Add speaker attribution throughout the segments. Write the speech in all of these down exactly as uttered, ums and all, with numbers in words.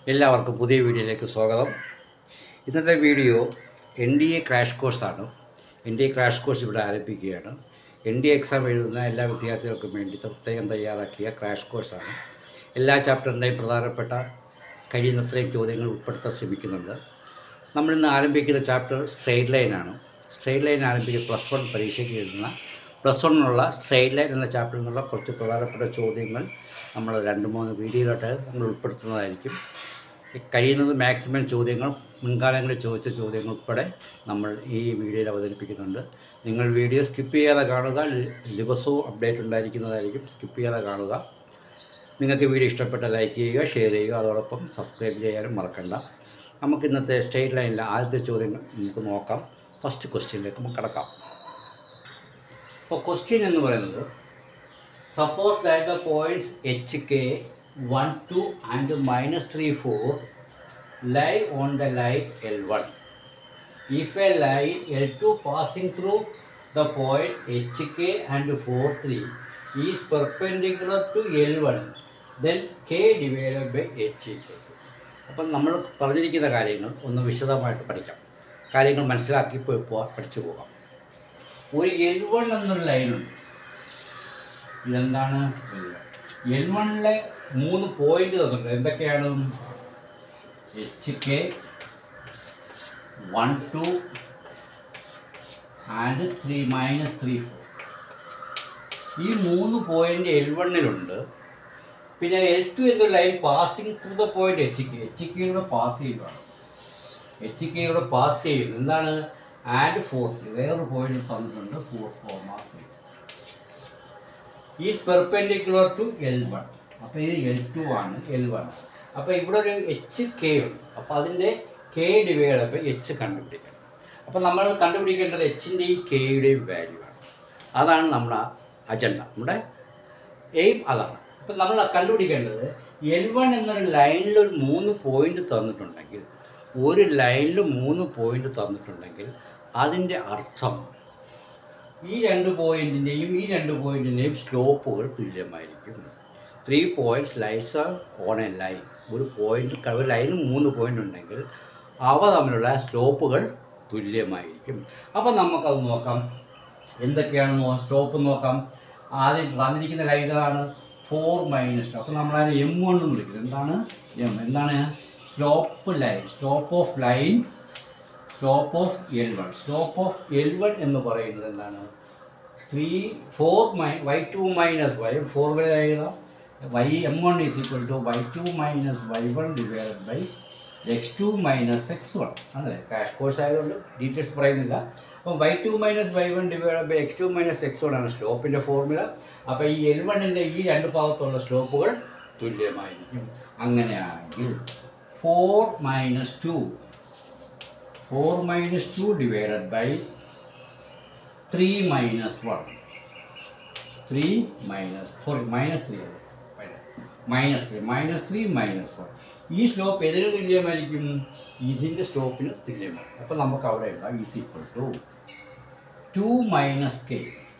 Speaker 1: എല്ലാവർക്കും പുതിയ വീഡിയോയിലേക്ക് സ്വാഗതം. ഇന്നത്തെ video N D A crash കോഴ്സാണ്. N D A crash course ഇവിടെ ആരംഭിക്കുകയാണ്. എൻ ഡി എ എക്സാം എഴുതുന്ന എല്ലാ വിദ്യാർത്ഥികൾക്കും വേണ്ടി പ്രത്യേകം തയ്യാറാക്കിയ ക്രാഷ് കോഴ്സാണ്. എല്ലാ ചാപ്റ്ററിൻ്റെയും പ്രധാനപ്പെട്ട കഴിയുന്നത്രയും ചോദ്യങ്ങൾ ഉൾപ്പെടുത്താൻ ശ്രമിക്കുന്നുണ്ട്. നമ്മളിന്ന് ആരംഭിക്കുന്ന ചാപ്റ്റർ സ്ട്രെയിറ്റ് ലൈനാണ്. സ്ട്രെയിറ്റ് ലൈൻ ആരംഭിക്കുന്ന പ്ലസ് വൺ പരീക്ഷയ്ക്ക് എഴുതുന്ന പ്ലസ് വണ്ണിനുള്ള സ്ട്രെയിറ്റ് ലൈൻ എന്ന ചാപ്റ്ററിൽ നിന്നുള്ള കുറച്ച് പ്രധാനപ്പെട്ട ചോദ്യങ്ങൾ നമ്മൾ രണ്ട് മൂന്ന് വീഡിയോയിലോട്ട് നമ്മൾ ഉൾപ്പെടുത്തുന്നതായിരിക്കും. കഴിയുന്നത് മാക്സിമം ചോദ്യങ്ങൾ മുൻകാലങ്ങളിൽ ചോദിച്ച ചോദ്യങ്ങൾ ഉൾപ്പെടെ നമ്മൾ ഈ വീഡിയോയിൽ അവതരിപ്പിക്കുന്നുണ്ട്. നിങ്ങൾ വീഡിയോ സ്കിപ്പ് ചെയ്യാതെ കാണുക. ദിവസവും അപ്ഡേറ്റ് ഉണ്ടായിരിക്കുന്നതായിരിക്കും. സ്കിപ്പ് ചെയ്യാതെ കാണുക. നിങ്ങൾക്ക് വീഡിയോ ഇഷ്ടപ്പെട്ട ലൈക്ക് ചെയ്യുക, ഷെയർ ചെയ്യുക, അതോടൊപ്പം സബ്സ്ക്രൈബ് ചെയ്യാനും മറക്കണ്ട. നമുക്ക് ഇന്നത്തെ സ്ട്രെയിറ്റ് ലൈനിലെ ആദ്യത്തെ ചോദ്യങ്ങൾ നമുക്ക് നോക്കാം. ഫസ്റ്റ് ക്വസ്റ്റ്യനിലേക്ക് നമുക്ക് കടക്കാം. അപ്പോൾ ക്വസ്റ്റ്യൻ എന്ന് പറയുന്നത്, suppose that the points H K one, two and minus three, four lie on the line L one. If a line L two passing through the point H K and four, three is perpendicular to L one, then K divided by H equal to. അപ്പം നമ്മൾ പറഞ്ഞിരിക്കുന്ന കാര്യങ്ങൾ ഒന്ന് വിശദമായിട്ട് പഠിക്കാം. കാര്യങ്ങൾ മനസ്സിലാക്കി പോയി പഠിച്ചു പോകാം. ഒരു എൽ വൺ എന്നൊരു ലൈനുണ്ട്. ഇതെന്താണ്? എൽ വണ്ണിലെ മൂന്ന് പോയിന്റ് തന്നിട്ടുണ്ട്. എന്തൊക്കെയാണ്? H K one two and three minus three four. ഈ മൂന്ന് പോയിന്റ് എൽ വണ്ണിലുണ്ട്. പിന്നെ എൽ ടു എന്ന line passing through the point H K. H കെയിലൂടെ പാസ് ചെയ്യുകയാണ്. എച്ച് കെയിലൂടെ പാസ് ചെയ്യുന്നത് എന്താണ്? And four three. വേറൊരു പോയിന്റ് തന്നിട്ടുണ്ട്, four four mark is perpendicular to L one. അപ്പോൾ ഇത് എൽ ടു ആണ്, എൽ വൺ. അപ്പോൾ ഇവിടെ ഒരു എച്ച് കെ ഉണ്ട്. അപ്പോൾ അതിൻ്റെ കെ ഡിവൈഡ് ബൈ എച്ച് കണ്ടുപിടിക്കണം. അപ്പോൾ നമ്മൾ കണ്ടുപിടിക്കേണ്ടത് എച്ചിൻ്റെയും കെയുടെയും വാല്യൂ ആണ്. അതാണ് നമ്മുടെ അജണ്ട, നമ്മുടെ എയിം അതാണ്. അപ്പം നമ്മൾ കണ്ടുപിടിക്കേണ്ടത് എൽ വൺ എന്നൊരു ലൈനിൽ ഒരു മൂന്ന് പോയിന്റ് തന്നിട്ടുണ്ടെങ്കിൽ, ഒരു ലൈനിൽ മൂന്ന് പോയിന്റ് തന്നിട്ടുണ്ടെങ്കിൽ അതിൻ്റെ അർത്ഥം ഈ രണ്ട് പോയിൻറ്റിൻ്റെയും ഈ രണ്ട് പോയിൻറ്റിൻ്റെയും സ്ലോപ്പുകൾ തുല്യമായിരിക്കും. Three points lines are on a line. ഒരു പോയിൻ്റ് ഒരു ലൈനിൽ മൂന്ന് പോയിൻ്റ് ഉണ്ടെങ്കിൽ അവ തമ്മിലുള്ള സ്ലോപ്പുകൾ തുല്യമായിരിക്കും. അപ്പം നമുക്കത് നോക്കാം. എന്തൊക്കെയാണ് സ്ലോപ്പ് നോക്കാം. ആദ്യം തന്നിരിക്കുന്ന ലൈനാണ് ഫോർ മൈനസ് ടു. അപ്പോൾ നമ്മളതിനെ എം കൊണ്ട് വിളിക്കുന്നത്. എന്താണ് എം? എന്താണ്? Slope line. Slope of line slope of L one. Slope of L one എന്ന് പറയുന്നത് എന്താണ്? Three four my Y two minus Y four വരെ എഴുതാം. Y M one is equal to Y two minus Y one divided by X two minus X one. അങ്ങനെ crash course ആയതുകൊണ്ട് details പറയുന്നില്ല. അപ്പോൾ Y two minus Y one divided by X two minus X one ആണ് സ്ലോപ്പിൻ്റെ formula. അപ്പോൾ ഈ L വണ്ണിൻ്റെ ഈ രണ്ട് ഭാഗത്തുള്ള സ്ലോപ്പുകൾ തുല്യമായിരിക്കും. അങ്ങനെയാണെങ്കിൽ four minus two four minus two divided by three minus one. Three minus four minus three minus three minus three minus one. ഈ സ്ലോപ്പ് എതിന് തുല്യമായിരിക്കും? ഇതിൻ്റെ സ്ലോപ്പിന് തുല്യമാണ്. അപ്പോൾ നമുക്ക് അവിടെ എഴുതാം is equal to two minus K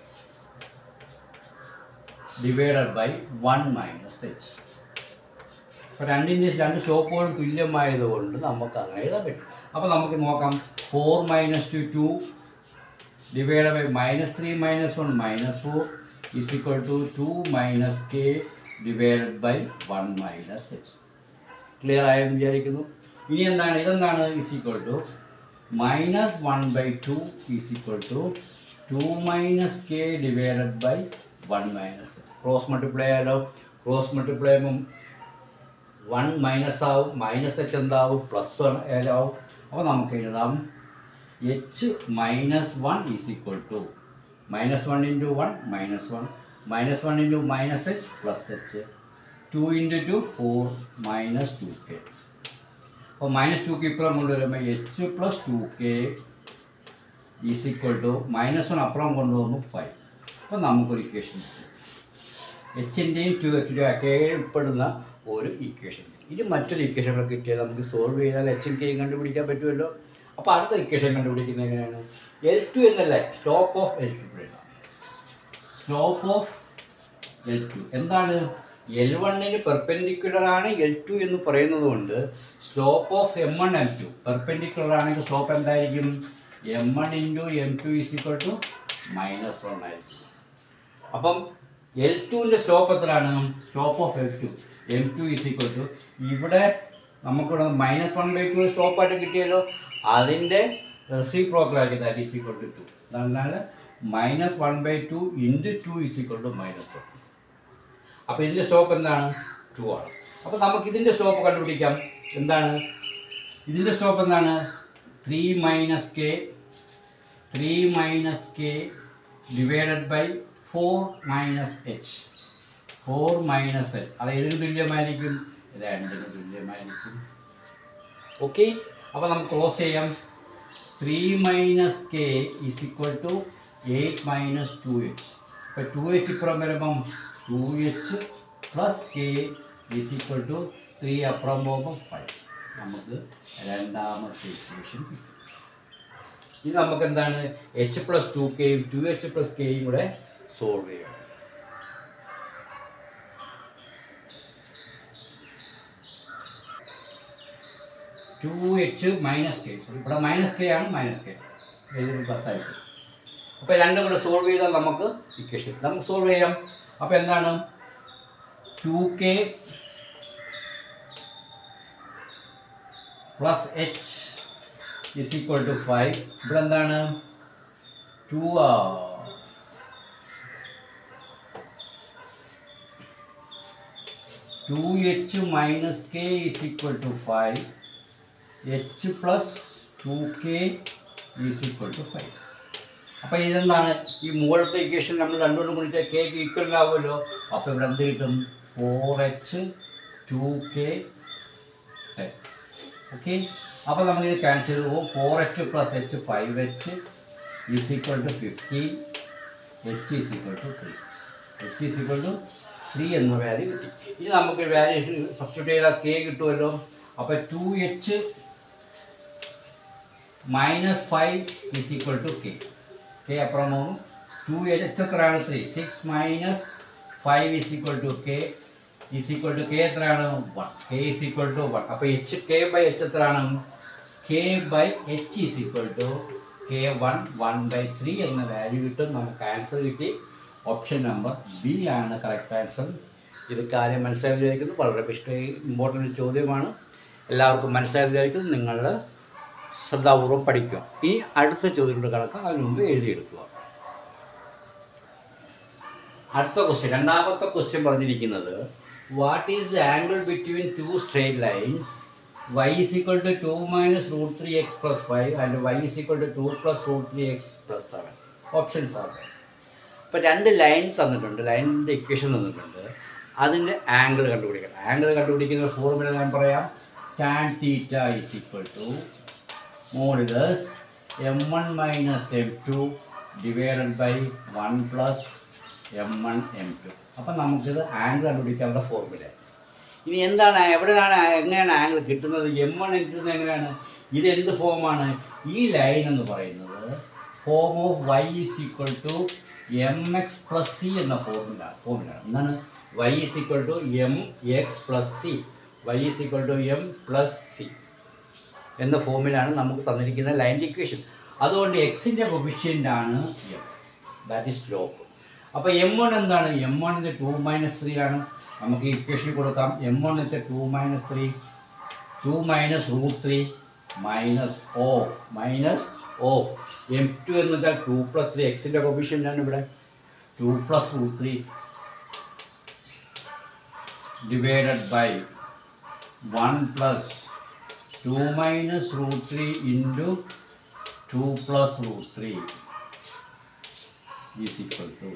Speaker 1: divided by one minus H. അപ്പോൾ രണ്ടിൻ്റെ രണ്ട് സ്ലോപ്പുകൾ തുല്യമായതുകൊണ്ട് നമുക്ക് അങ്ങനെ എഴുതാൻ പറ്റും. അപ്പോൾ നമുക്ക് നോക്കാം. Four minus two two divide by minus three minus one minus four is equal to two minus K divide by one minus H. Clear ആയെന്ന് വിചാരിക്കുന്നു. ഇനി എന്താണ്? ഇതെന്താണ്? Is equal to minus one by two is equal to two minus K divide by one minus. Cross multiply ആയാലോ? Cross multiply ആകുമ്പം one minus ആവും, minus H എന്താവും? Plus one ഏതാവും. അപ്പോൾ നമുക്ക് എഴുതാം H minus one is equal to minus one into one minus one minus one into minus H plus H. Two into two four minus two K. അപ്പോൾ minus two K ഇപ്പുറം കൊണ്ടുവരുമ്പോൾ H plus two K is equal to minus one അപ്പുറം കൊണ്ടുവരുമ്പോൾ five. അപ്പോൾ നമുക്കൊരു equation എച്ചിൻ്റെയും to K ഉൾപ്പെടുന്ന ഒരു equation. ഇനി മറ്റൊരു ഇക്വേഷൻ കിട്ടിയാൽ നമുക്ക് സോൾവ് ചെയ്താൽ എച്ചും കെയും കണ്ടുപിടിക്കാൻ പറ്റുമല്ലോ. അപ്പോൾ അടുത്ത ഇക്വേഷൻ കണ്ടുപിടിക്കുന്നത് എങ്ങനെയാണ്? എൽ ടു എന്നല്ല, slope of L two. Slope of L two എന്താണ്? എൽ വണ്ണിന് പെർപെൻഡിക്കുലറാണ് എൽ ടു എന്ന് പറയുന്നത് കൊണ്ട് slope of M one M two perpendicular ആണെങ്കിൽ സ്ലോപ്പ് എന്തായിരിക്കും? M one into M two is equal to minus one ആയിരിക്കും. അപ്പം എൽ ടുവിൻ്റെ സ്ലോപ്പ് എത്രയാണ്? Slope of L two M two is equal to ഇവിടെ നമുക്കിവിടെ മൈനസ് വൺ ബൈ ടു സ്ലോപ്പായിട്ട് കിട്ടിയല്ലോ, അതിൻ്റെ റെസിപ്രോക്കലാക്കി that is equal to two. എന്നാൽ minus one by two into two is equal to minus one. അപ്പോൾ ഇതിൻ്റെ സ്ലോപ്പ് എന്താണ്? ടു ആണ്. അപ്പോൾ നമുക്ക് ഇതിൻ്റെ സ്ലോപ്പ് കണ്ടുപിടിക്കാം. എന്താണ് ഇതിൻ്റെ സ്ലോപ്പ്? എന്താണ്? Three minus K three minus K divided by four minus H four minus H അത് ഏതിന് തുല്യമായിരിക്കും? രണ്ടിന് തുല്യമായിരിക്കും. ഓക്കെ, അപ്പോൾ നമുക്ക് ക്ലോസ് ചെയ്യാം. Three minus K is equal to eight minus two H. ഇപ്പോൾ ടു എച്ച് ഇപ്പുറം വരുമ്പം two H plus K is equal to three അപ്പുറം പോകുമ്പോൾ ഫൈവ്. നമുക്ക് രണ്ടാമത്തെ ഇക്വേഷൻ കിട്ടും. ഇത് നമുക്ക് എന്താണ്? എച്ച് പ്ലസ് ടു കെയും ടു എച്ച് പ്ലസ് കെയും കൂടെ സോൾവ് ചെയ്യണം. ടു എച്ച് മൈനസ് കെ, ഇവിടെ മൈനസ് കെ ആണ്, മൈനസ് കെ പ്ലസ് ആയിട്ട്. അപ്പോൾ രണ്ടും കൂടെ സോൾവ് ചെയ്താൽ നമുക്ക് ഇക്വേഷൻ നമുക്ക് സോൾവ് ചെയ്യാം. അപ്പോൾ എന്താണ്? Two K plus H is equal to five. ഇവിടെ എന്താണ്? Two two H minus K is equal to five. H plus two K is equal to five. അപ്പോൾ ഇതെന്താണ്? ഈ മുകളിലത്തെ ഇക്വേഷൻ നമ്മൾ രണ്ടുകൊണ്ടും കൂടി കെക്ക് ഈക്വൽ ആവുമല്ലോ. അപ്പോൾ ഇവിടെ എന്ത് കിട്ടും? Four H two K ten. Okay, അപ്പോൾ നമുക്കിത് ക്യാൻസൽ ചെയ്ത് പോകും. Four H plus H five H is equal to fifteen. H is equal to three. H is equal to three എന്ന വാല്യൂ കിട്ടി. ഇനി നമുക്ക് വാല്യൂ സബ്സ്റ്റിറ്റ്യൂട്ട് ചെയ്താൽ കെ കിട്ടുമല്ലോ. അപ്പോൾ two H minus five is equal to K. K അപ്പുറം പോകും. Two H എത്രയാണ്? Three. Six minus five is equal to K is equal to K എത്രയാണ്? One. K is equal to one. അപ്പോൾ H K by H എത്രയാണ്? K by H is equal to K one one by three എന്ന value കിട്ടും. നമുക്ക് answer കിട്ടി. Option number B ആണ് correct answer. ഇത് കാര്യം മനസ്സിലായി വിചാരിക്കുന്നു. വളരെ ഇഷ്ട ഇമ്പോർട്ടൻ്റ് ചോദ്യമാണ്. എല്ലാവർക്കും മനസ്സിലായി വിചാരിക്കുന്നു. നിങ്ങൾ ശ്രദ്ധാപൂർവ്വം പഠിക്കുക. ഈ അടുത്ത ചോദ്യങ്ങളുടെ കണക്ക് അതിന് മുമ്പ് എഴുതിയെടുക്കുക. അടുത്ത ക്വസ്റ്റ്യൻ, രണ്ടാമത്തെ ക്വസ്റ്റ്യൻ പറഞ്ഞിരിക്കുന്നത് what is the angle between two straight lines y is equal to two minus root three X plus five and y is equal to two plus root three X plus seven. Options ആണ്. അപ്പോൾ രണ്ട് line തന്നിട്ടുണ്ട്, ലൈനിൻ്റെ equation തന്നിട്ടുണ്ട്. അതിൻ്റെ angle കണ്ടുപിടിക്കണം. Angle കണ്ടുപിടിക്കുന്ന formula ഞാൻ പറയാം. Tan theta is equal to modulus M one minus M two divided by one plus M one M two. അപ്പം നമുക്കിത് ആംഗിൾ കണ്ടുപിടിക്കാനുള്ള ഫോർമുല. ഇനി എന്താണ്, എവിടെയാണ്, എങ്ങനെയാണ് ആംഗിൾ കിട്ടുന്നത്? എം വൺ എം ടു എങ്ങനെയാണ്? ഇത് എന്ത് ഫോമാണ്? ഈ ലൈൻ എന്ന് പറയുന്നത് form of Y is equal to M X plus C എന്ന ഫോർമുല ഫോർമുല എന്താണ്? Y is equal to M X plus C Y is equal to M plus C എന്ന ഫോമിലാണ് നമുക്ക് തന്നിരിക്കുന്ന ലൈൻ്റെ ഇക്വേഷൻ. അതുകൊണ്ട് എക്സിൻ്റെ കൊഫിഷ്യൻ്റ് ആണ് എം, ദാറ്റ് ഈസ് സ്ലോപ്പ്. അപ്പോൾ എം വൺ എന്താണ്? എം വണ്ണിൻ്റെ ടു മൈനസ് ത്രീ ആണ്. നമുക്ക് ഇക്വേഷൻ കൊടുക്കാം. എം വൺ വെച്ചാൽ two minus three two minus root three minus O minus O M two എന്ന് വെച്ചാൽ ടു പ്ലസ് ത്രീ എക്സിൻ്റെ കൊഫിഷ്യൻ്റ് ആണ് ഇവിടെ. Two plus root three divided by one plus two minus root three into two plus root three is equal to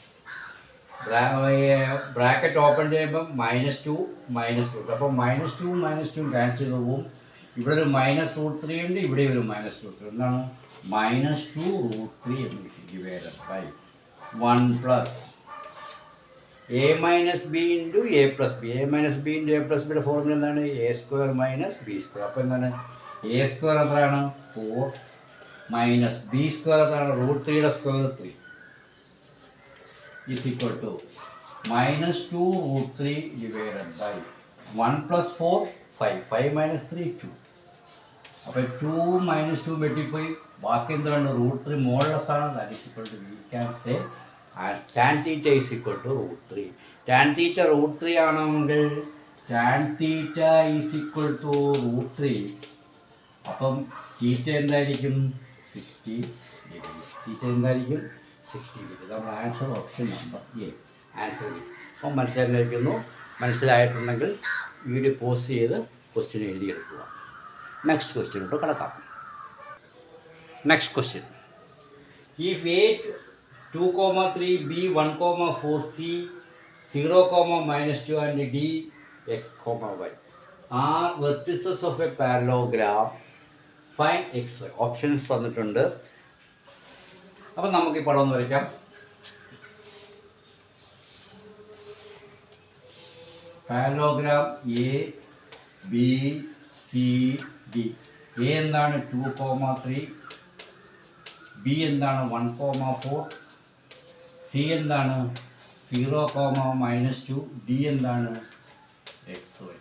Speaker 1: bracket open ചെയ്യുമ്പം minus two minus root. അപ്പോൾ minus two minus two cancel ചെയ്ത് പോവും. ഇവിടെ ഒരു minus root three ഉണ്ട്, ഇവിടെ ഒരു minus root three. എന്താണ്? മൈനസ് ടു റൂട്ട് ത്രീ എന്ന് divided by one plus A minus B into A plus B. A minus B into A plus ബിയുടെ ഫോർമുല എന്താണ്? A square minus B square. അപ്പോൾ എന്താണ്? A square എത്രയാണ്? Four minus B square എത്രയാണ്? Root ത്രീയുടെ square three is equal to minus two root three divided by one plus four, five. five minus three, two. അപ്പോൾ two minus two വെട്ടിപ്പോയി, ബാക്കി എന്താണ് root three modulus ആണ്. That is equal to we can say tan theta is equal to root three. Tan theta root three ആണെങ്കിൽ tan theta is equal to root three. അപ്പം theta എന്തായിരിക്കും? Sixty degree. Theta എന്തായിരിക്കും? Sixty degree. നമ്മുടെ answer option number A answer. അപ്പം മനസ്സിലായിരിക്കുന്നു. മനസ്സിലായിട്ടുണ്ടെങ്കിൽ video post ചെയ്ത് question എഴുതിയെടുക്കുക. നെക്സ്റ്റ് ക്വസ്റ്റ്യനോട്ട് കിടക്കാം. Next question. If A two comma three, B one comma four, C zero comma minus two and D X comma Y are vertices of a parallelogram, find X Y. Options തന്നിട്ടുണ്ട്. അപ്പം നമുക്ക് ഈ പടം ഒന്ന് വരയ്ക്കാം. Parallelogram A B C D. A എന്താണ്? Two comma three, B എന്താണ്? One comma four, C എന്താണ്? Zero comma minus two, D എന്താണ്? X Y.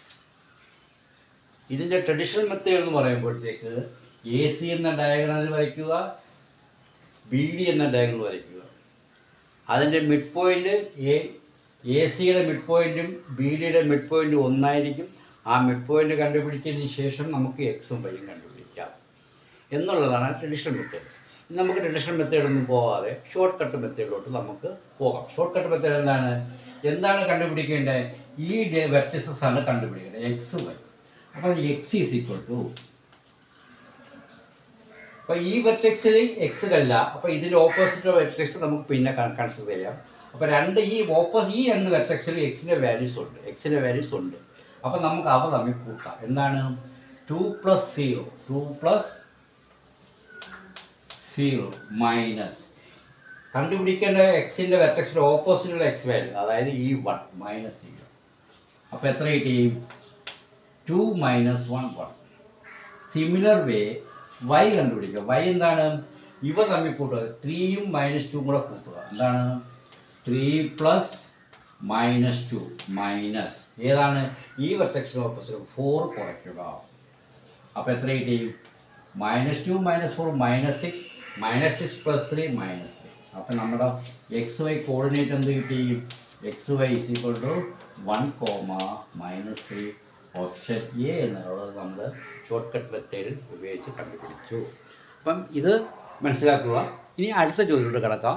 Speaker 1: ഇതിൻ്റെ ട്രഡീഷണൽ മെത്തേഡ് എന്ന് പറയുമ്പോഴത്തേക്ക് എ സി എന്ന ഡയഗ്രാമിൽ വരയ്ക്കുക, ബി ഡി എന്ന ഡയഗ്രാമിൽ വരയ്ക്കുക. അതിൻ്റെ മിഡ് പോയിൻ്റ് എ എ സിയുടെ മിഡ് പോയിൻറ്റും ബി ഡിയുടെ മിഡ് പോയിൻറ്റും ഒന്നായിരിക്കും. ആ മിഡ് പോയിൻ്റ് കണ്ടുപിടിച്ചതിന് ശേഷം നമുക്ക് എക്സും വൈയും കണ്ടുപിടിക്കാം എന്നുള്ളതാണ് ട്രഡീഷണൽ മെത്തേഡ്. നമുക്ക് ട്രഡീഷണൽ മെത്തേഡൊന്നും പോകാതെ ഷോർട്ട് കട്ട് മെത്തേഡിലോട്ട് നമുക്ക് പോകാം. ഷോർട്ട് കട്ട് മെത്തേഡ് എന്താണ്? എന്താണ് കണ്ടുപിടിക്കേണ്ടത്? ഈ വെർട്ടിസസ് ആണ് കണ്ടുപിടിക്കേണ്ടത്, എക്സ് വൈ. അപ്പോൾ എക്സ് ഈസ് ഈക്വൽ ടു, അപ്പോൾ ഈ വെർട്ടെക്സിൽ എക്സിലല്ല, അപ്പോൾ ഇതിൻ്റെ ഓപ്പോസിറ്റ് വെർട്ടെക്സ് നമുക്ക് പിന്നെ കൺസിഡർ ചെയ്യാം. അപ്പോൾ രണ്ട് ഈ ഓപ്പോസ് ഈ രണ്ട് വെർട്ടെക്സിൽ എക്സിൻ്റെ വാല്യൂസ് ഉണ്ട്, എക്സിൻ്റെ വാല്യൂസ് ഉണ്ട്. അപ്പോൾ നമുക്ക് അവ തമ്മിൽ കൂട്ടാം. എന്താണ്? Two plus zero, two plus zero minus കണ്ടുപിടിക്കേണ്ട എക്സിൻ്റെ വെർട്ടെക്സിൻ്റെ ഓപ്പോസിറ്റുള്ള എക്സ് വാല്യൂ, അതായത് ഈ വൺ മൈനസ് സീറോ. അപ്പോൾ എത്ര കിട്ടി? Two minus one one. Similar way Y കണ്ടുപിടിക്കുക. വൈ എന്താണ്? ഇവ തമ്മിൽ കൂട്ടുക, ത്രീയും മൈനസ് ടൂവും കൂടെ കൂട്ടുക. എന്താണ്? Three plus minus two minus ഏതാണ്? ഈ വെർട്ടെക്സിൻ്റെ ഓപ്പോസിറ്റ് ഫോർ കുറയ്ക്കുക. അപ്പോൾ എത്ര കിട്ടി? Minus two minus four minus six, minus six plus three minus three. അപ്പോൾ നമ്മുടെ എക്സ് വൈ കോർഡിനേറ്റ് എന്ത് കിട്ടി? X Y is equal to one comma minus three. Option A എന്നുള്ളത് നമ്മൾ ഷോർട്ട് കട്ട് മെത്തേഡിൽ ഉപയോഗിച്ച് കണ്ടുപിടിച്ചു. അപ്പം ഇത് മനസ്സിലാക്കുക. ഇനി അടുത്ത ചോദ്യത്തിലോട്ട് കിടക്കാം.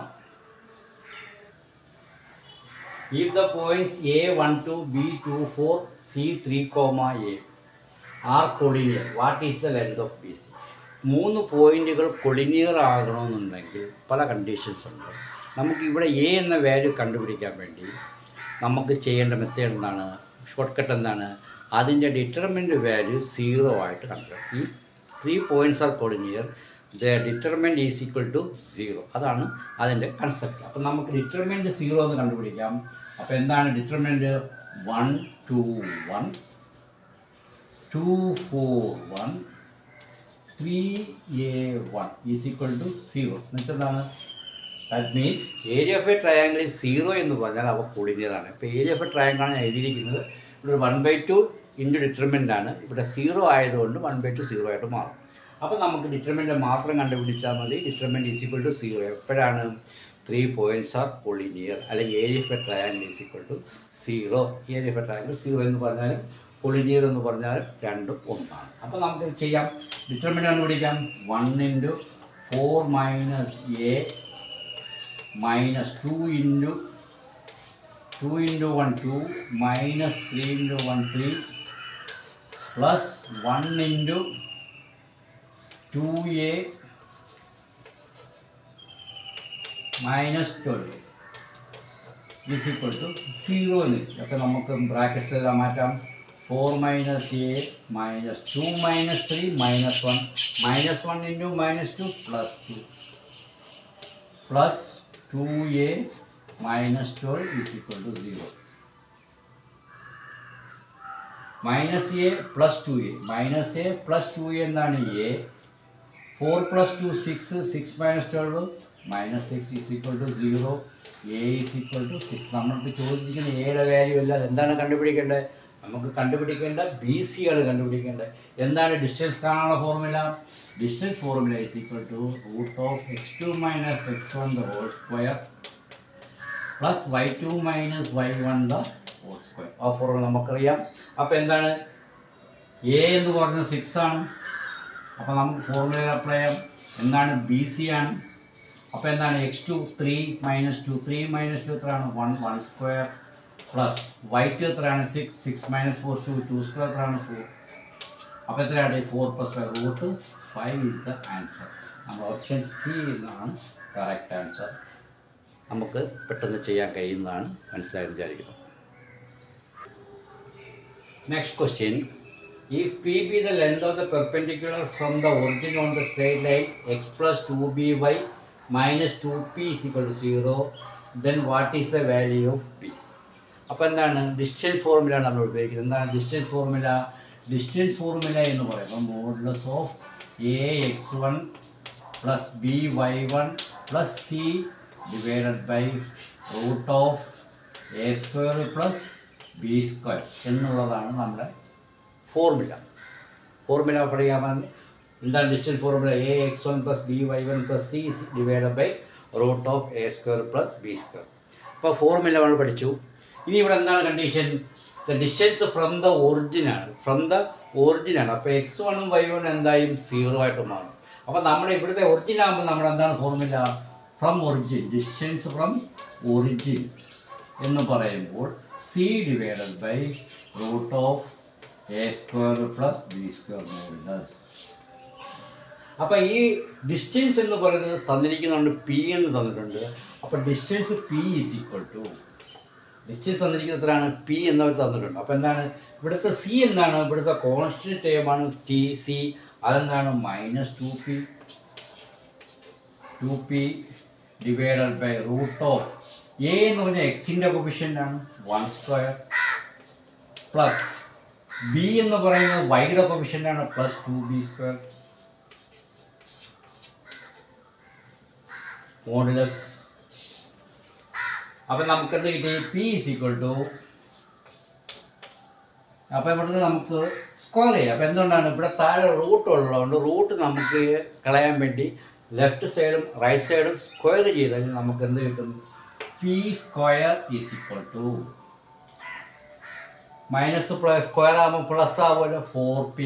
Speaker 1: If the points A one two, B two four, C three, A are collinear, what is the length of B C? മൂന്ന് പോയിന്റുകൾ കൊളിനിയർ ആകണമെന്നുണ്ടെങ്കിൽ പല കണ്ടീഷൻസ് ഉണ്ട്. നമുക്ക് ഇവിടെ എ എന്ന വാല്യൂ കണ്ടുപിടിക്കാൻ വേണ്ടി നമുക്ക് ചെയ്യേണ്ട മെത്തേഡ് എന്താണ്? ഷോർട്ട് കട്ട് എന്താണ്? അതിൻ്റെ ഡിറ്റർമിനൻ്റ് വാല്യൂ സീറോ ആയിട്ട് കണ്ടുപിടിക്കും. ഈ three points are collinear, the determinant is equal to zero. അതാണ് അതിൻ്റെ കൺസെപ്റ്റ്. അപ്പം നമുക്ക് ഡിറ്റർമിനൻ്റ് സീറോ എന്ന് കണ്ടുപിടിക്കാം. അപ്പോൾ എന്താണ് determinant? One two one, two four one, three A one is equal to zero. എന്നുവെച്ചാൽ എന്താണ്? That means area of a triangle is zero എന്ന് പറഞ്ഞാൽ അവ കൊളിനിയറാണ്. ഇപ്പോൾ ഏരിയ ഓഫ് എ ട്രയാങ്കിളാണ് എഴുതിയിരിക്കുന്നത്. ഇവിടെ one by two into determinant ആണ്. ഇവിടെ സീറോ ആയതുകൊണ്ട് വൺ ബൈ ടു സീറോ ആയിട്ട് മാറും. അപ്പോൾ നമുക്ക് ഡിറ്റർമിനൻ്റ് മാത്രം കണ്ടുപിടിച്ചാൽ മതി. Determinant is equal to zero. എപ്പോഴാണ്? ത്രീ പോയിൻറ്റ്സ് ആർ കൊളിനിയർ, അല്ലെങ്കിൽ area of a triangle is equal to zero. Area of a triangle zero എന്ന് പറഞ്ഞാലും കൊളിനിയർ എന്ന് പറഞ്ഞാലും രണ്ടും ഒന്നാണ്. അപ്പോൾ നമുക്ക് ചെയ്യാം. ഡിറ്റർമിനൻ്റ് കണ്ടുപിടിക്കാം. One into four minus A minus two into two into one two minus three into one three plus one into two A minus twelve is equal to zero എന്ന്. അപ്പോൾ നമുക്ക് ബ്രാക്കറ്റ്സ് എഴുതാൻ മാറ്റാം. Four minus A minus two minus three minus one minus one into minus two plus two plus two A minus twelve is equal to zero. Minus A plus two A minus A plus two A എന്താണ്? A. Four plus two six, six minus twelve minus six is equal to zero. A is equal to six. നമ്മൾക്ക് ചോദിച്ചിരിക്കുന്ന എയുടെ value അല്ല, എന്താണ് കണ്ടുപിടിക്കേണ്ടത്? നമുക്ക് കണ്ടുപിടിക്കേണ്ട B C ആണ് കണ്ടുപിടിക്കേണ്ടത്. എന്താണ് ഡിസ്റ്റൻസ് കാണാനുള്ള formula? Distance formula is equal to root of X two minus X one the whole square plus Y two minus Y one the whole square. ആ ഫോർമുല നമുക്കറിയാം. അപ്പോൾ എന്താണ് എ എന്ന് പറഞ്ഞത് സിക്സ് ആണ്. അപ്പോൾ നമുക്ക് ഫോർമുല അപ്ലൈ ചെയ്യാം. എന്താണ് ബി സി ആണ്. അപ്പോൾ എന്താണ് X two three minus two, three minus two എത്രയാണ്? One, one square plus Y two എത്രയാണ്? Six, six minus four two, two square എത്രയാണ്? ഫോർ. അപ്പോൾ എത്രയാണ്? Four plus five root five is the answer. നമ്മൾ option C എന്നാണ് correct answer. നമുക്ക് പെട്ടെന്ന് ചെയ്യാൻ കഴിയുന്നതാണ്, മനസ്സിലായെന്ന് വിചാരിക്കുന്നു. Next question. If P be the length of the perpendicular from the origin on the straight line x plus two b y minus two p is equal to zero, then what is the value of p? അപ്പോൾ എന്താണ് distance formula നമ്മൾ ഉപയോഗിക്കുന്നത്? എന്താണ് distance formula? Distance formula എന്ന് പറയുമ്പോൾ modulus of A X one plus B Y one plus C divided by root of A square plus B square എന്നുള്ളതാണ് നമ്മുടെ formula. Formula പഠിക്കാൻ എന്താണ് distance formula? A X one plus B Y one plus C divided by root of A square plus B square. അപ്പോൾ formula നമ്മൾ പഠിച്ചു. ഇനി ഇവിടെ എന്താണ് condition? The distance from the ഒറിജിനാണ്, ഫ്രം ദ ഒറിജിനാണ്. അപ്പോൾ എക്സ് വണ്ണും വൈ വണ്ണും എന്തായും സീറോ ആയിട്ട് മാറും. അപ്പോൾ നമ്മുടെ ഇവിടുത്തെ ഒറിജിൻ ആകുമ്പോൾ നമ്മുടെ എന്താണ് formula? From origin, distance from origin എന്ന് പറയുമ്പോൾ C divided by root of A square plus B square modulus. അപ്പോൾ ഈ ഡിസ്റ്റൻസ് എന്ന് പറയുന്നത് തന്നിരിക്കുന്നുണ്ട്, പി എന്ന് തന്നിട്ടുണ്ട്. അപ്പോൾ distance P is equal to, distance തന്നിരിക്കുന്നത് എത്രയാണ്? പി എന്നവർ തന്നിട്ടുണ്ട്. അപ്പോൾ എന്താണ് ഇവിടുത്തെ സി എന്താണ്? ഇവിടുത്തെ കോൺസ്റ്റന്റ് ടേമാണ് ടി സി. അതെന്താണ്? Minus two P two P divided by root of A എന്ന് പറഞ്ഞാൽ എക്സിൻ്റെ കോഫിഷ്യൻ്റ് ആണ്, വൺ സ്ക്വയർ പ്ലസ് ബി എന്ന് പറയുന്നത് വൈയുടെ കോഫിഷ്യൻ്റ് ആണ്, plus two B square modulus. അപ്പം നമുക്കെന്ത് കിട്ടി? പി ഈസ് ഈക്വൽ ടു, അപ്പോൾ ഇവിടുന്ന് നമുക്ക് സ്ക്വയർ ചെയ്യാം. അപ്പോൾ എന്തുകൊണ്ടാണ് ഇവിടെ താഴെ റൂട്ട് ഉള്ളതുകൊണ്ട് റൂട്ട് നമുക്ക് കളയാൻ വേണ്ടി ലെഫ്റ്റ് സൈഡും റൈറ്റ് സൈഡും സ്ക്വയർ ചെയ്താൽ നമുക്ക് എന്ത് കിട്ടും? P square is equal to minus plus square ആകുമ്പോൾ പ്ലസ് ആവുമല്ലോ, ഫോർ പി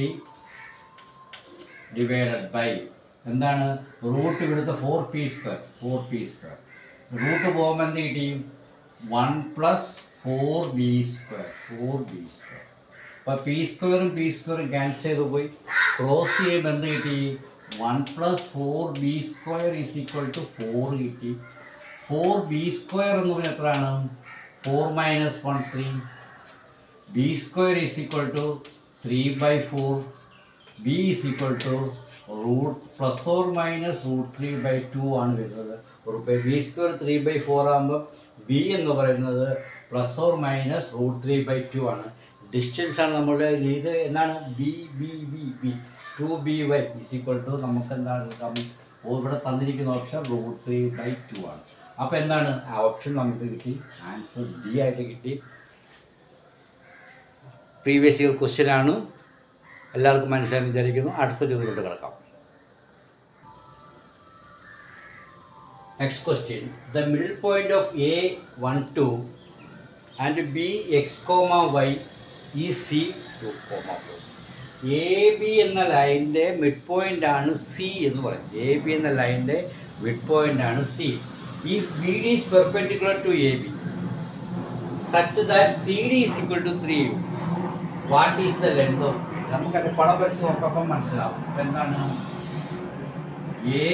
Speaker 1: ഡിവൈഡഡ് ബൈ എന്താണ് റൂട്ട് ഇവിടുത്തെ four P square, four P square root പോകുമ്പോൾ എന്ത് കിട്ടി? One plus four B square, four B square. അപ്പോൾ പി സ്ക്വയറും പി സ്ക്വയറും ക്യാൻസൽ ചെയ്ത് പോയി. ക്രോസ് ചെയ്യുമ്പോൾ എന്ത് കിട്ടി? One plus four B square is equal to four കിട്ടി. ഫോർ ബി സ്ക്വയർ എന്ന് പറഞ്ഞാൽ എത്രയാണ്? Four minus one three. B square is equal to three by four. B is equal to root plus or minus root three by two ആണ് വരുന്നത്. B square three by four ആകുമ്പോൾ B എന്ന് പറയുന്നത് plus or minus root three by two ആണ്. Distance ആണ് നമ്മളുടെ ഇത്. എന്താണ്? B B B B two B Y is equal to നമുക്ക് എന്താണ് ഇവിടെ തന്നിരിക്കുന്ന option root three by two ആണ്. അപ്പോൾ എന്താണ് ആ ഓപ്ഷൻ നമുക്ക് കിട്ടി? ആൻസർ ഡി ആയിട്ട് കിട്ടി. പ്രീവിയസ് ഇയർ ക്വസ്റ്റ്യൻ ആണ്, എല്ലാവർക്കും മനസ്സിലായി വിചാരിക്കുന്നു. അടുത്ത ചോദ്യത്തിലോട്ട് കിടക്കാം. Next question. The middle point of A one two and B X comma Y ഈ C two comma four. A B എന്ന ലൈനിൻ്റെ മിഡ് പോയിൻ്റ് ആണ് സി എന്ന് പറയുന്നത്. എ ബി എന്ന ലൈനിൻ്റെ മിഡ് പോയിൻ്റ് ആണ് C. If B D is perpendicular to A B such that C D is equal to three units, what is the length of B? നമുക്ക് അതിൻ്റെ പടം വരച്ച് നോക്കുമ്പോൾ മനസ്സിലാവും. അപ്പം എന്താണ്? A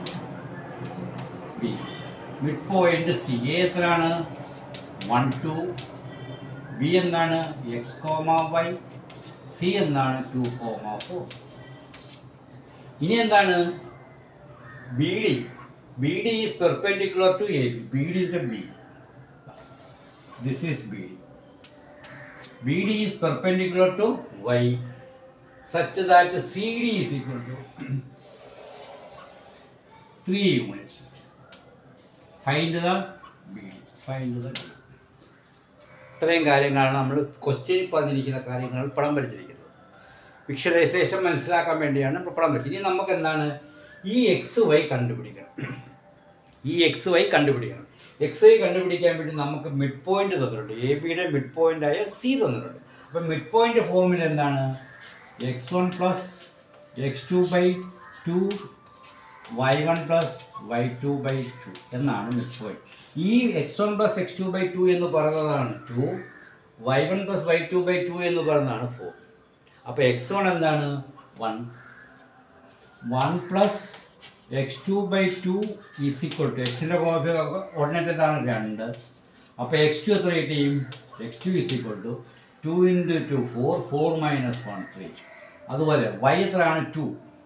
Speaker 1: B mid point C. A എത്രയാണ്? One two. ബി എന്താണ്? X comma Y. സി എന്താണ്? Two comma four. ഇനി എന്താണ്? B D. B D is perpendicular to A B. B D is the B. This is B D. B D is perpendicular to Y such that C D is equal to three units. Find the B D. Find the D. ഇത്രയും കാര്യങ്ങളാണ് നമ്മൾ ക്വസ്റ്റ്യനിൽ പറഞ്ഞിരിക്കുന്ന കാര്യങ്ങൾ പടം വരച്ചിരിക്കുന്നത്. Visualisation മനസ്സിലാക്കാൻ വേണ്ടിയാണ് നമ്മൾ പടം വരച്ചത്. ഇനി നമുക്ക് എന്താണ് ഈ എക്സ് വൈ കണ്ടുപിടിക്കണം. ഈ എക്സ് വൈ കണ്ടുപിടിക്കണം. എക്സ് വൈ കണ്ടുപിടിക്കാൻ വേണ്ടി നമുക്ക് മിഡ് പോയിന്റ് തന്നിട്ടുണ്ട്. എ ബിയുടെ മിഡ് പോയിൻ്റായ സി തന്നിട്ടുണ്ട്. അപ്പം മിഡ് പോയിൻ്റ് ഫോമിൽ എന്താണ് X one plus X two by two Y one plus Y two by two എന്നാണ് മിഡ് പോയിന്റ്. ഈ X one plus X two by two എന്ന് പറയുന്നതാണ് two, Y one plus Y two by two എന്ന് പറയുന്നതാണ് four. അപ്പോൾ X one എന്താണ് one, one plus X two by two is equal to എക്സിൻ്റെ coordinate എന്താണ് രണ്ട്. അപ്പോൾ എക്സ് ടു എത്ര കിട്ടിയും X two is equal to two into two four, four minus one three. അതുപോലെ വൈ എത്രയാണ് two,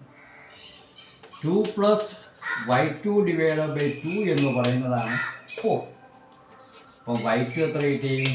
Speaker 1: two plus Y two divide by two എന്ന് പറയുന്നതാണ് ഫോർ. അപ്പം വൈ ടു എത്ര കിട്ടിയും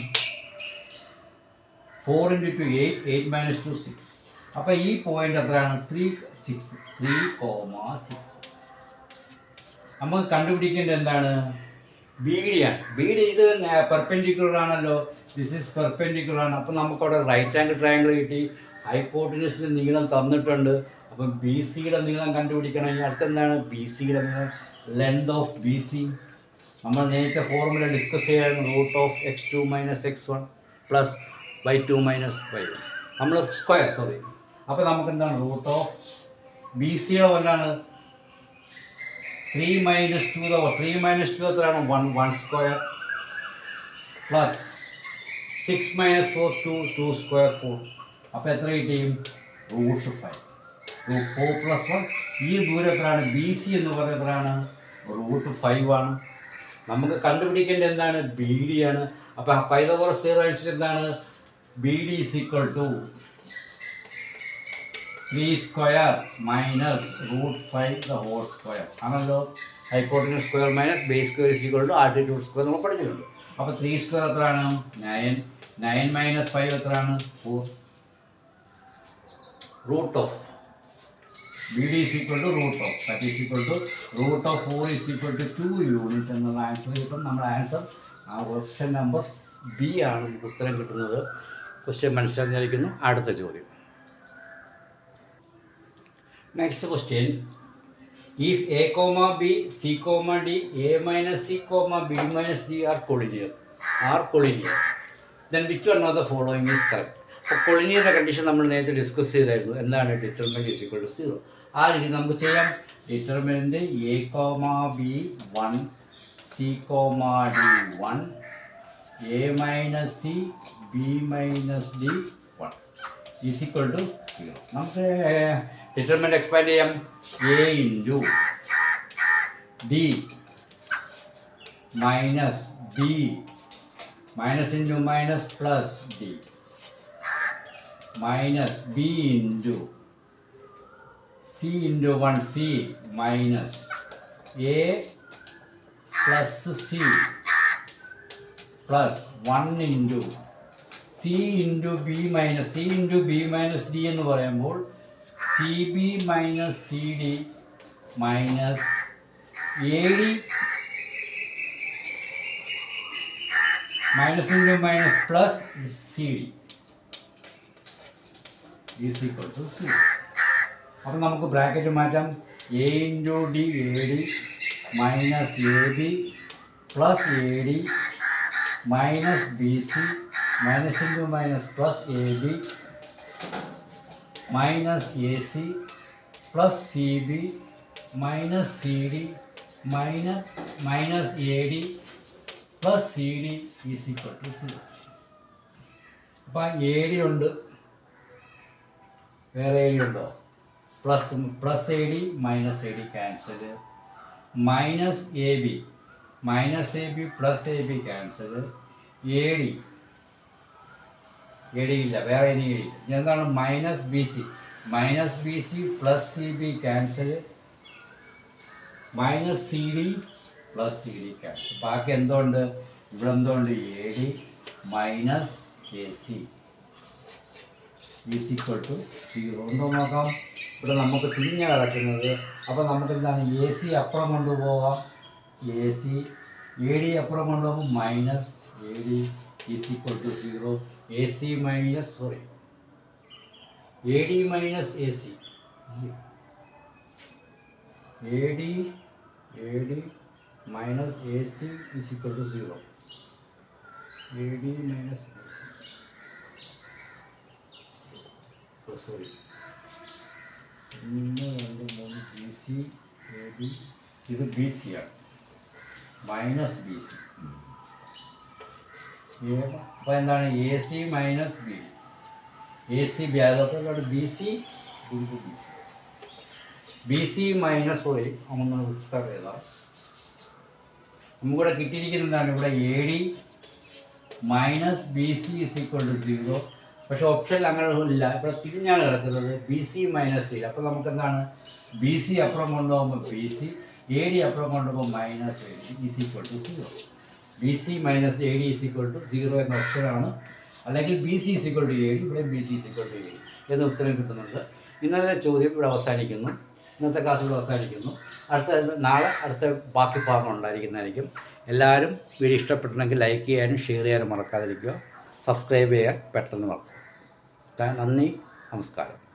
Speaker 1: four into two eight, eight minus two six. അപ്പോൾ ഈ point എത്രയാണ് three six, three comma six. നമുക്ക് കണ്ടുപിടിക്കേണ്ടത് എന്താണ് ബി ഡി ആണ്. ബി ഡി ഇത് പെർപെൻഡിക്കുലർ ആണല്ലോ, ദിസ് ഈസ് പെർപെൻഡിക്കുലർ ആണ്. അപ്പം നമുക്കവിടെ റൈറ്റ് ആംഗിൾ ട്രയാങ്കിൾ കിട്ടി, ഹൈപ്പോട്ടനസിന് നീളം തന്നിട്ടുണ്ട്. അപ്പം ബി സിയുടെ നീളം കണ്ടുപിടിക്കണമെങ്കിൽ അടുത്തെന്താണ് ബി സിയുടെ നീളം, ലെങ്ത് ഓഫ് ബി സി. നമ്മൾ നേരത്തെ ഫോർമുല ഡിസ്കസ് ചെയ്യായിരുന്നു, root of X two minus X one plus Y two minus Y one, നമ്മൾ സ്ക്വയർ സോറി. അപ്പോൾ നമുക്ക് എന്താണ് റൂട്ട് ഓഫ് ബി സിയുടെ വല്ലാണ് three minus two the three minus two എത്രയാണ് one, one square plus six minus four two, two square four. അപ്പോൾ എത്ര കിട്ടിയും root five, root four plus one. ഈ ദൂരം എത്രയാണ് ബി സി എന്ന് പറയുന്നത് എത്രയാണ് റൂട്ട് ഫൈവ് ആണ്. നമുക്ക് കണ്ടുപിടിക്കേണ്ടത് എന്താണ് ബി ഡി ആണ്. അപ്പോൾ പൈതഗോറസ് തിയറം അനുസരിച്ച് എന്താണ് B D is equal to three square minus root five the whole square ആണല്ലോ. Hypotenuse square minus base square is equal to altitude square നമ്മൾ പഠിച്ചിട്ടുണ്ട്. അപ്പോൾ ത്രീ സ്ക്വയർ എത്രയാണ് നയൻ, നയൻ മൈനസ് ഫൈവ് എത്രയാണ് four. Root of B D is equal to root of that is equal to root of four is equal to two unit എന്നുള്ള answer കിട്ടും. നമ്മുടെ answer ആ option number B ആണ് ഉത്തരം കിട്ടുന്നത്. Question മനസ്സിലാക്കിയിരിക്കുന്നു. അടുത്ത ചോദ്യം. Next question, if a comma b, c comma d, a minus c comma b minus d are collinear, are collinear, then which one of the following is correct? അപ്പോൾ കൊളിനിയറിൻ്റെ condition നമ്മൾ നേരത്തെ discuss ചെയ്തായിരുന്നു. എന്താണ് determinant is equal to zero. ആ രീതി നമുക്ക് ചെയ്യാം. Determinant A comma B one, C comma D one, A minus C B minus D one is equal to zero. നമുക്ക് ഡിറ്റർമിനൻറ്റ് എക്സ്പാൻഡ് ചെയ്യാം. A into D minus D minus into minus plus D minus B into C into one C minus A plus C plus one into C into B minus C into B minus D എന്ന് പറയുമ്പോൾ C B minus C D minus A D minus into minus plus C D is equal to zero. അപ്പം നമുക്ക് bracket മാറ്റാം. A into D A D minus A B plus A D minus B C minus into minus plus A B minus A C plus C B minus C D minus minus A D plus C D is equal to zero. അപ്പം A D ഉണ്ട്, വേറെ A D ഉണ്ടോ? Plus plus A D minus A D cancel, minus A B minus A B plus A B cancel, A D A D ഇല്ല, വേറെ ഇനി A D. എന്താണ് minus B C minus B C plus C B cancel, minus C D plus C D cancel. ബാക്കി എന്തുകൊണ്ട് ഇവിടെ എന്തുകൊണ്ട് A D minus A C is equal to zero. എന്തോ നോക്കാം, ഇവിടെ നമുക്ക് തിരിഞ്ഞ കിടക്കുന്നത്. അപ്പോൾ നമുക്ക് എന്താണ് എ സി അപ്പുറം കൊണ്ടുപോകാം, എ സി എ ഡി അപ്പുറം കൊണ്ടുപോകുമ്പോൾ minus A D is equal to zero. A C minus sorry A D minus A C A D A D minus A C is equal to zero. A D minus A C sorry ഒന്ന് രണ്ട് മൂന്ന് B C A D ഇത് B C ആണ് minus B C. അപ്പോൾ എന്താണ് A C minus B A C B അതപ്പോൾ B C into B C B C minus sorry ഒന്ന് ഉത്തരം എഴുതാം. നമുക്കിവിടെ കിട്ടിയിരിക്കുന്നതാണ് ഇവിടെ A D minus B C is equal to zero. പക്ഷേ ഓപ്ഷനിൽ അങ്ങനെ ഇല്ല, ഇവിടെ തിരിഞ്ഞാണ് കിടക്കുന്നത് ബി സി മൈനസ് സി. അപ്പോൾ നമുക്ക് എന്താണ് ബി സി അപ്പുറം കൊണ്ടുപോകുമ്പോൾ ബി സി എ ഡി അപ്പുറം കൊണ്ടുപോകുമ്പോൾ minus A D is equal to zero. B C minus A D is equal to zero എന്ന ഓപ്ഷനാണ്. അല്ലെങ്കിൽ B C is equal to A D, ഇവിടെ B C is equal to A D എന്ന ഉത്തരം കിട്ടുന്നുണ്ട്. ഇന്നത്തെ ചോദ്യം ഇവിടെ അവസാനിക്കുന്നു. ഇന്നത്തെ ക്ലാസ് ഇവിടെ അവസാനിക്കുന്നു. അടുത്ത നാളെ അടുത്ത ബാക്കി ഭാഗം ഉണ്ടായിരിക്കുന്നതായിരിക്കും. എല്ലാവരും വീഡിയോ ഇഷ്ടപ്പെട്ടിട്ടുണ്ടെങ്കിൽ ലൈക്ക് ചെയ്യാനും ഷെയർ ചെയ്യാനും മറക്കാതിരിക്കുക. സബ്സ്ക്രൈബ് ചെയ്യാൻ പെട്ടെന്ന് മറക്കുക. നന്ദി, നമസ്കാരം.